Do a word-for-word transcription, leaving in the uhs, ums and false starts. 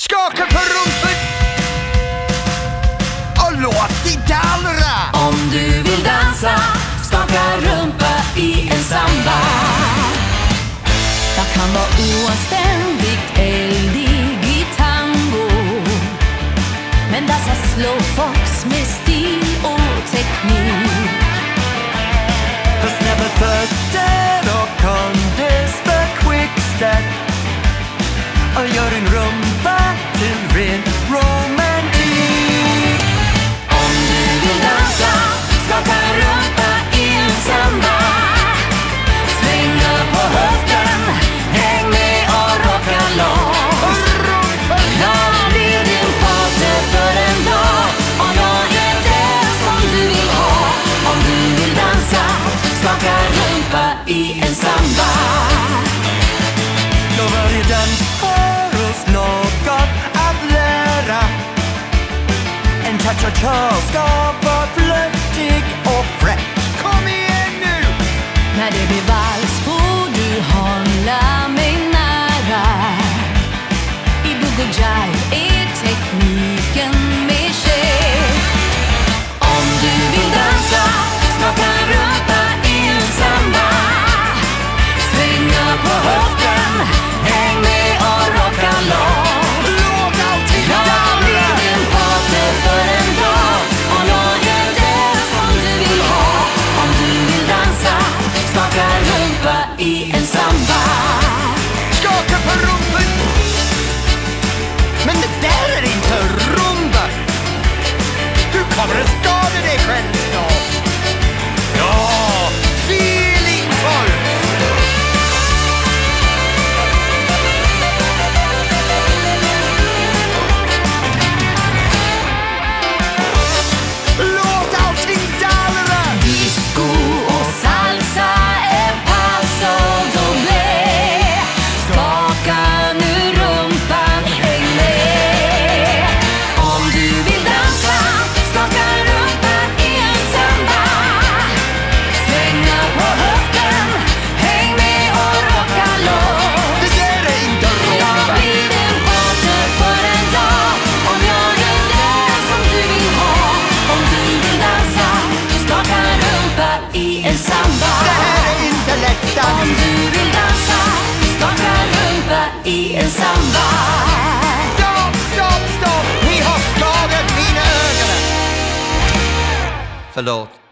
Skaka på rumpen och låt dig dallra. Om du vill dansa, skaka rumpa i en samba. Jag kan vara oanständigt eldig i tango, men dansa slowfox med stil och teknik. På snabba fötter och contesta quickstep och gör din rumpa till ren romantik. Om du vill dansa, skaka rumpa i en samba. Sväng upp på höften, häng med och rocka loss. Jag blir din partner för en dag och jag är det som du vill ha. Om du vill dansa, skaka rumpa i en samba. Då varje dans har oss något att lära. En cha-cha-cha ska vara flörtig och fräck. Kom igen nu! När det blir vals får du hålla mig nära. I bugg och jive är tekniken med tjej. Om du vill dansa, skaka rumpa i en samba. Sväng upp på höften, häng med och rocka loss. Låt allting Jag dallra. blir din partner för en dag och jag är det som du vill ha. Om du vill dansa, skaka rumpa i en samba. Skaka på rumpen. Men det där är inte rumba. Du kommer att skada dig själv snart. Ja, feelingfull. Låt allting dallra. Disco och salsa är paso doble. Skaka nu rumpan, häng med. Om du vill dansa, skaka rumpan i en samba. Sväng upp på höften, häng med och rocka loss. Det där är inte Jag rumba. blir din partner för en dag om jag är det som du vill ha. Om du vill dansa, skaka rumpa i en samba. Det här är inte lätt Om dans. du vill dansa, skaka rumpa i en samba. Stopp, stopp, stopp. Ni har skadat mina ögon. Förlåt.